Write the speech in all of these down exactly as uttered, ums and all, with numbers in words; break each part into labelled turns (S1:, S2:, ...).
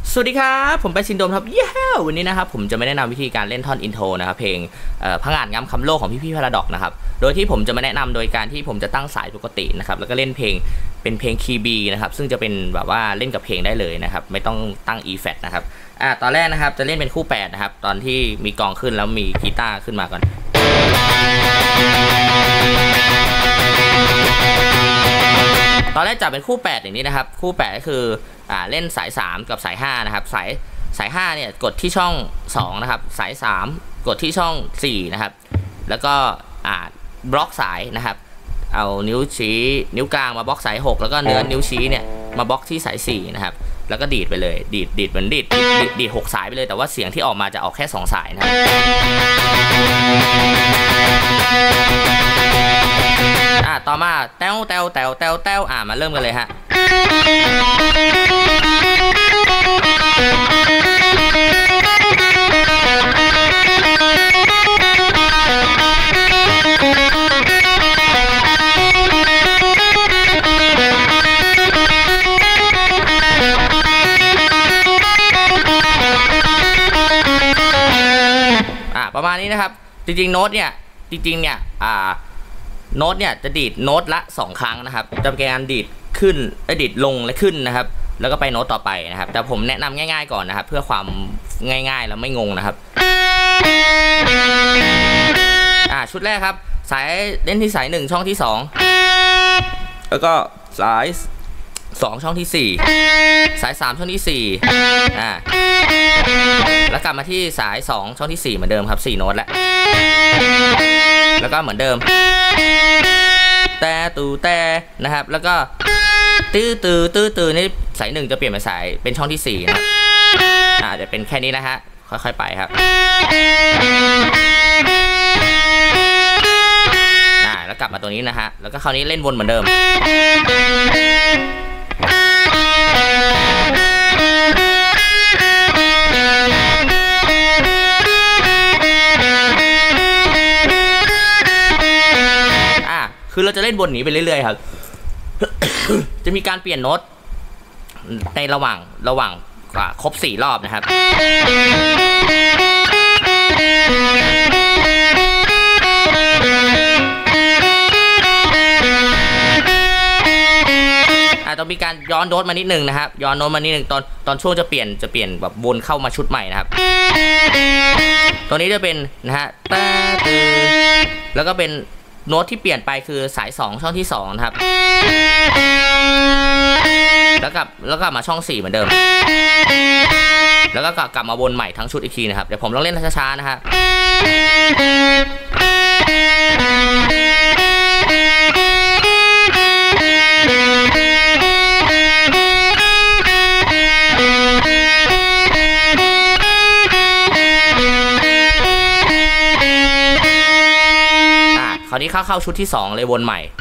S1: สวัสดีครับผมไปซินโดมครับเย้วันนี้นะครับผมจะไม่แนะนำวิธีการเล่นท่อนอินโทรนะครับเพลงพงาดงามคำโลกของพี่พี่พาราดอกนะครับโดยที่ผมจะมาแนะนำโดยการที่ผมจะตั้งสายปกตินะครับแล้วก็เล่นเพลงเป็นเพลงคีย์บีนะครับซึ่งจะเป็นแบบว่าเล่นกับเพลงได้เลยนะครับไม่ต้องตั้ง อี แฟลต นะครับอ่าตอนแรกนะครับจะเล่นเป็นคู่แปดนะครับตอนที่มีกลองขึ้นแล้วมีกีตาร์ขึ้นมาก่อนตอนแรกจับเป็นคู่แปดอย่างนี้นะครับคู่แปดก็คืออ่าเล่นสายสามกับสายห้านะครับสายสายห้าเนี่ยกดที่ช่องสองนะครับสายสามกดที่ช่องสี่นะครับแล้วก็อ่าบล็อกสายนะครับเอานิ้วชี้นิ้วกลางมาบล็อกสายหกแล้วก็เนื้อนิ้วชี้เนี่ยมาบล็อกที่สายสี่นะครับแล้วก็ดีดไปเลยดีดดีดเหมือนดีดดีดดีดหกสายไปเลยแต่ว่าเสียงที่ออกมาจะออกแค่สองสายนะครับอ่าต่อมาแต้วแต้วแต้วแต้วแต้วอ่ามาเริ่มกันเลยฮะประมาณนี้นะครับจริงๆโน้ตเนี่ยจริงๆเนี่ยอ่าโน้ตเนี่ยจะดีดโน้ตละสองครั้งนะครับจะเป็นการดีดขึ้นดีดลงและขึ้นนะครับแล้วก็ไปโน้ตต่อไปนะครับแต่ผมแนะนำง่ายๆก่อนนะครับเพื่อความง่ายๆแล้วไม่งงนะครับอ่าชุดแรกครับสายเล่นที่สายหนึ่งช่องที่สองแล้วก็สายสองช่องที่สี่สายสามช่องที่สี่อ่าแล้วกลับมาที่สายสองช่องที่สี่เหมือนเดิมครับสี่โน้ตแล้วแล้วก็เหมือนเดิมแต่ตูแต่นะครับแล้วก็ตื้อตื้อตื้อตื้อนี่สายหนึ่งจะเปลี่ยนเป็นสายเป็นช่องที่สี่นะครับอ่าจะเป็นแค่นี้นะฮะค่อยๆไปครับอ่าแล้วกลับมาตัวนี้นะฮะแล้วก็คราวนี้เล่นวนเหมือนเดิมคือเราจะเล่นบนนี้ไปเรื่อยๆครับ จะมีการเปลี่ยนโน้ตในระหว่างระหว่างครบสี่รอบนะครับต้องมีการย้อนโน้ตมานิดนึงนะครับย้อนโน้ตมานิดนึงตอนตอนช่วงจะเปลี่ยนจะเปลี่ยนแบบวนเข้ามาชุดใหม่นะครับตัวนี้จะเป็นนะฮะตาตือแล้วก็เป็นโน้ตที่เปลี่ยนไปคือสายสองช่องที่สองนะครับแล้วกลับแล้วกลับมาช่องสี่เหมือนเดิมแล้วก็กลับมาวนใหม่ทั้งชุดอีกทีนะครับเดี๋ยวผมลองเล่นช้าๆนะฮะคราวนี้เข้าเข้าชุดที่สองเลยวนใหม่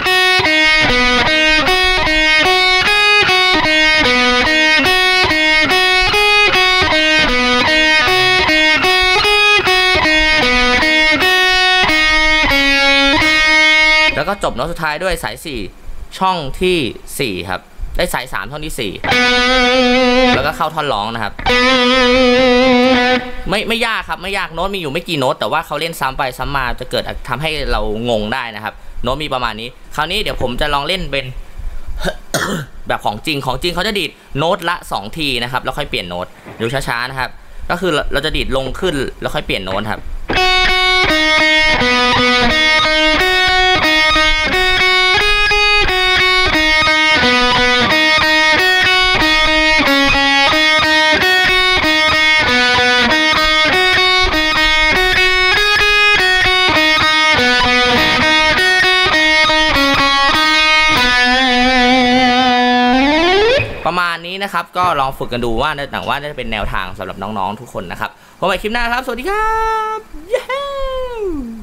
S1: แล้วก็จบโน้ตสุดท้ายด้วยสายสี่ช่องที่สี่ครับได้สายสามช่องที่สี่แล้วก็เข้าท่อนร้องนะครับไม่ไม่ยากครับไม่ยากโน้ตมีอยู่ไม่กี่โน้ตแต่ว่าเขาเล่นซ้ำไปซ้ำมาจะเกิดทำให้เรางงได้นะครับโน้ตมีประมาณนี้คราวนี้เดี๋ยวผมจะลองเล่นเป็น แบบของจริงของจริงเขาจะดีดโน้ตละสองทีนะครับแล้วค่อยเปลี่ยนโน้ตดูช้าๆนะครับก็คือเราจะดีดลงขึ้นแล้วค่อยเปลี่ยนโน้ตครับประมาณนี้นะครับก็ลองฝึกกันดูว่าหนังว่าจะเป็นแนวทางสำหรับน้องๆทุกคนนะครับพบกันใหม่คลิปหน้าครับสวัสดีครับ